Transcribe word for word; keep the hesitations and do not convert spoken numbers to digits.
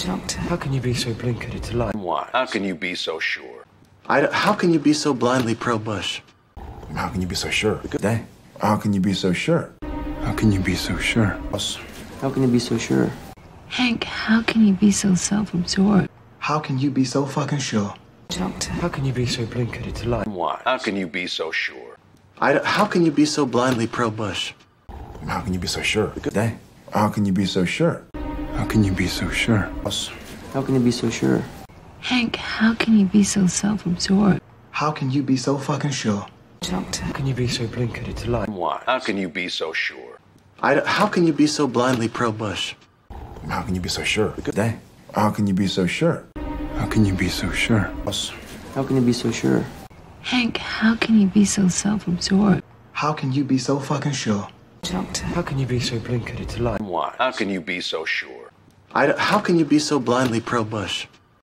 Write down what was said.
Doctor. How can you be so blinkered to lie? Why? How can you be so sure? I don't, how can you be so blindly pro-Bush? How can you be so sure? Dang. How can you be so sure? How can you be so sure? How can you be so sure? Hank, how can you be so self-absorbed? How can you be so fucking sure? Doctor. How can you be so blinkered to lie? Why? How can you be so sure? I don't, how can you be so blindly pro-Bush? How can you be so sure? Dang. How can you be so sure? How can you be so sure? How can you be so sure? Hank, how can you be so self-absorbed? How can you be so fucking sure? Doctor. How can you be so blinkered to lie? Why? How can you be so sure? I don't, how can you be so blindly pro-Bush? How can you be so sure? Dang. How can you be so sure? How can you be so sure? How can you be so sure? Hank, how can you be so self-absorbed? How can you be so fucking sure? Doctor. How can you be so blinkered to lie? Why? How can you be so sure? I don't, how can you be so blindly pro-Bush?